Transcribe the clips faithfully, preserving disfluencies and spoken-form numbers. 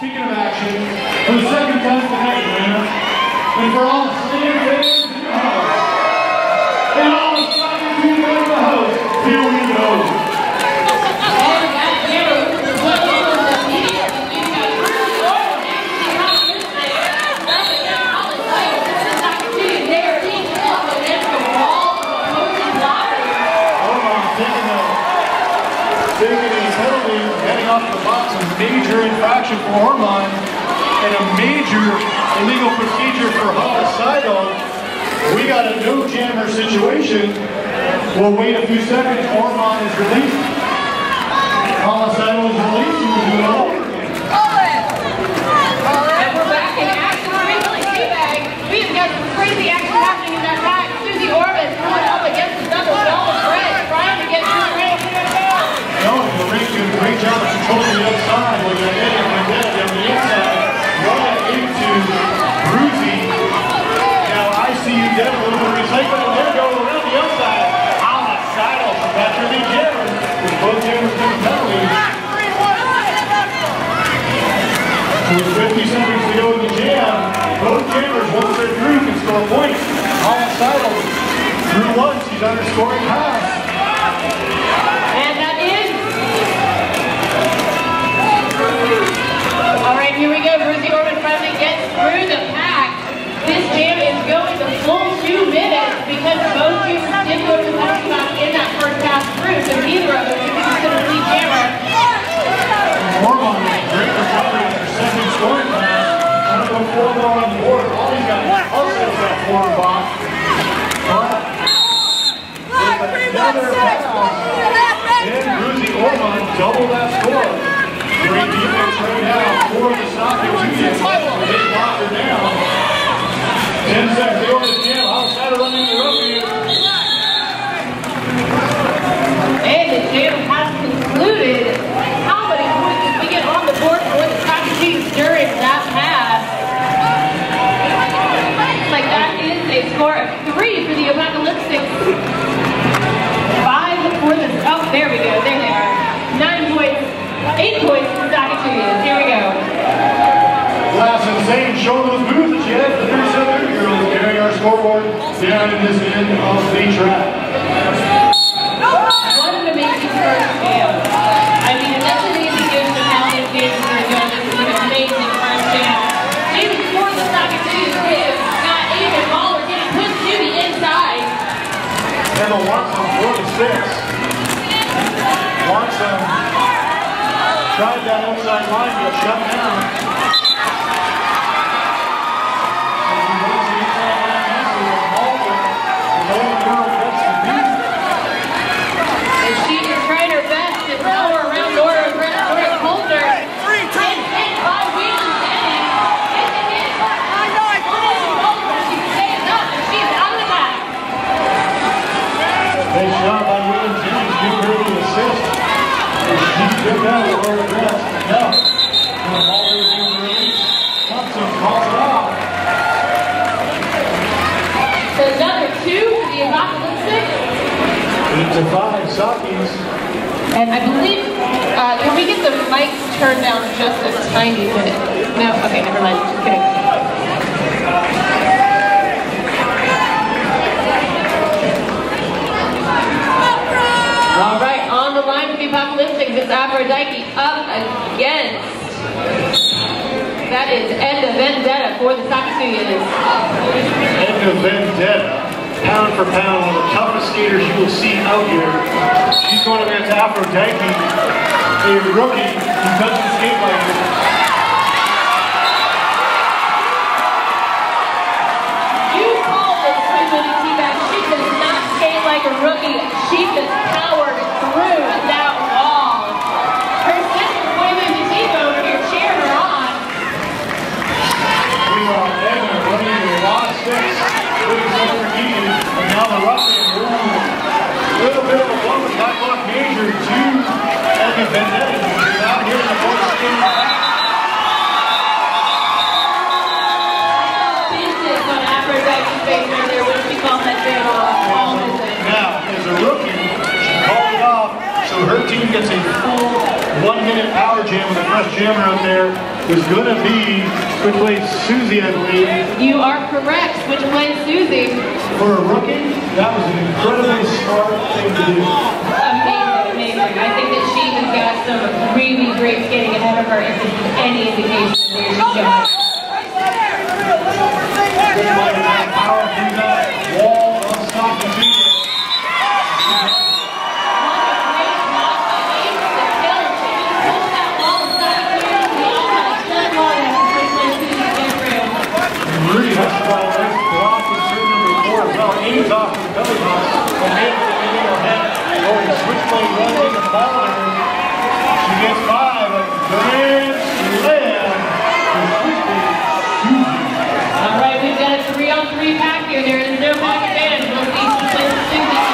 speaking of action, for the second time tonight, winner, and for all Slam fans in the house, and all the soccer people in the house, here we go. And that camera was what was immediately we got really old and the competition. That's a college title. This is not continuing. They are teaming up against the wall of opposing blockers. Hold on, taking a, taking a penalty, heading off the box, a major infraction for Ormond, and a major illegal procedure for homicidal. We got a no jammer situation. We'll wait a few seconds. Ormond is released. Homicidal is released. We'll do it all over again. And we're back in action. Recently, teabag. We have got some crazy action happening in that back. Susie Orban going up against another wall of red, trying to get to the ring. No, the ring doing a great job of controlling the outside. We're going to get it from dead on the inside. Right into Bruzy. Now I see you dead a little bit of recycling. There we go around the outside. Homicidal from Patrick Lee Jammers. With both jammers getting penalties. With fifty seconds to go in the jam, both jammers, once they're through, can score points. Homicidal through once. He's underscoring pass. And that is. All right, here we go. Bruzy Orban finally gets through the pack. This jam is going the full two minutes because both teams did go to the penalty box in that first pass through, so neither of them can be considered lead jammer. Ormond with a great recovery on their second scoring pass. Trying to go four more on the board. All he's got is also that forward box. But with another pass, and Bruzy Ormond double that score. Great defense right now for the Soccer Union. They block her down. Ten seconds to go in the jam. Homicidal running the rookie. And the jam has concluded. How many points did we get on the board for the Soccer teams during that pass? Looks like that is a score of three for the Apocalyptics. Five for the. Oh, there we go. There they are. Nine points. Eight points for Soccer Union. Here we go. Last insane. Show those moves that you had for the thirty-seven Rollergirls carrying our scoreboard down in this end of the track. What an amazing first jam. I mean, that's an easy gift of how these games are doing. This is an amazing first jam. Even before the Soccer Union gives, got even Waller getting pushed to the inside. Emma Watson, forty-six. Watson tried that outside line, but shut down. And she is trying her best to power around Nora Nora Coulter. And hit by Wheeling Denny. Hit the hit. She stays up and she's out of the back. Nice job by Wheeling Denny. Give her the assist. She took out with her address. No. The ball is being released. Thompson calls it off. So another two for the Apocalyptic. Eight to five, Sockies. And I believe, uh, can we get the mics turned down just a tiny bit? No? Okay, never mind. Just kidding. All right, on the line with the Apocalyptic is Aphrodite up against. That is End of Vendetta for the Soccer Studios. End of Vendetta. Pound for pound, one of the toughest skaters you will see out here. She's going against Aphrodite, a rookie who doesn't skate like her. You called this Trinity Teabag. She does not skate like a rookie. She just powered through that wall. Her sister pointed to T-Bone over here, cheering her on. We are Edna running the lot of six. And now the Russian move. A little bit of a blow with high block major to Edna Vendetta. She's out here in the fourth skin. Business on Aphrodite's face right there when she called that jam off. All business. Now, as a rookie, she called it off, so her team gets a full one-minute power jam with a fresh jammer out there is going to be Switchblade Susie, I believe. You are correct, Switchblade Susie. For a rookie, that was an incredibly smart thing to do. Amazing, amazing. I think that she has got some really great skating ahead of her if this is any indication of where she's going. Switchblade has power through that wall of stock and two. Rudy has the ball right block in turn number four as well. Aims off to the belly box and makes it in her head. Going Switchblade running the ball there. She gets five. A grand slam for Switchblade Susie. All right, we've got a three-on-three pack here. There is no back advantage. We'll see Switchblade Susie.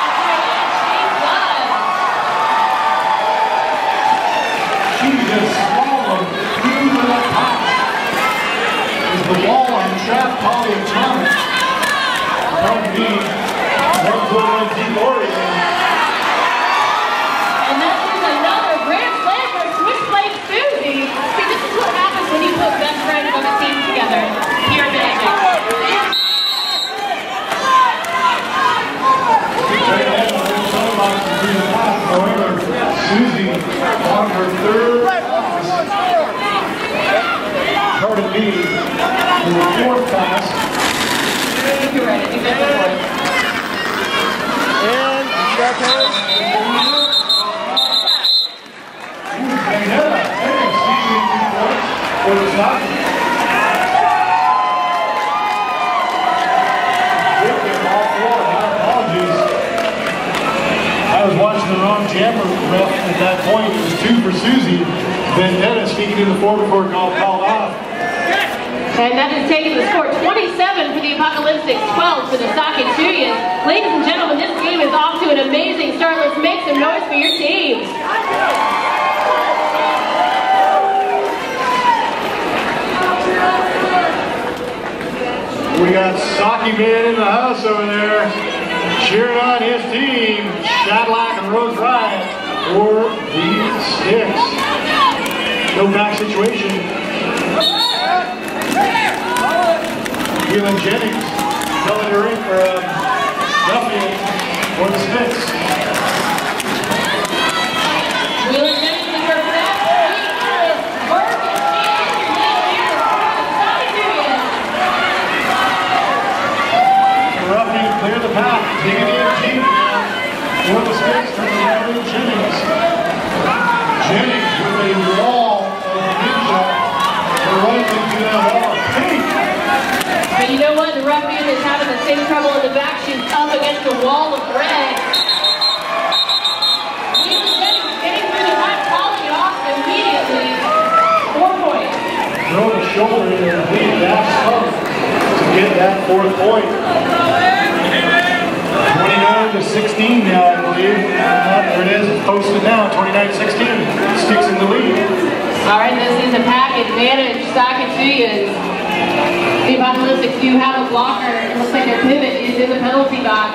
She just swallowed through the pack. The wall on trap Polly and Thomas. Pardon me, one foot one deep Oregon. And this is another grand slam for Switchblade Susie. See, this is what happens when you put best friends on a team together. Here at the end. However, Susie on her third pardon me, in the fourth pass. You're right, I think that's the fourth. And that pass. Maynetta, and Susie for the stop. All four, my apologies. I was watching the wrong jammer ref at that point. It was two for Susie. Vendetta sneaking in the four before it got called off. And that is taking the score twenty-seven for the Apocalyptic, twelve for the Sakatuyan. Ladies and gentlemen, this game is off to an amazing start. Let's make some noise for your teams. We got Saki Man in the house over there, cheering on his team, Shadlack and Rose Riot for the Stix. No back situation. Wheelan Jennings filling her in for um, Duffield for the Stix. Wheelan Jennings is her best. He is working. She is here for the Sakatuyan. Ruffian clear the path, digging in deep now for the Stix from Wheelan Jennings. Jennings with a wall of ninja right into that wall of pink. But you know what? The Ruffian is having the same trouble in the back. She's up against the wall of red. Wheelan Jennings getting through the back, calling it off immediately. Four points. Throw the shoulder in and lead that stump to get that fourth point. twenty-nine to sixteen now, I believe. Uh, there it is. It's posted now. twenty-nine sixteen. Stix in the lead. All right, this is a pack advantage. Sakatuyan. The Apocalyptics do have a blocker. It looks like their pivot is in the penalty box.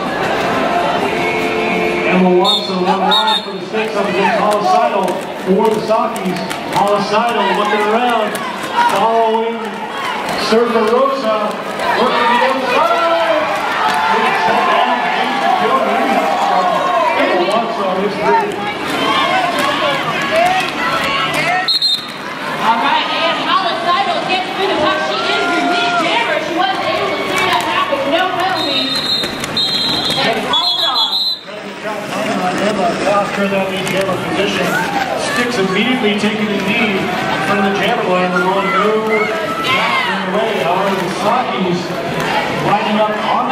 And we'll watch the one line for the Stix up against Holicidal for the Sakis. Holicidal looking around, following Surfer Rosa, working the outside. Shut down, gains the kill, and once on his three. All right, and Holicidal gets through the puck. She is your lead jammer. She was able to clear that pack with no penalties. And calls it off. Emma lost her that lead jammer position. Stix immediately taking the knee in front of the jammer line. We're going no capturing away. However, the Sakis lining up on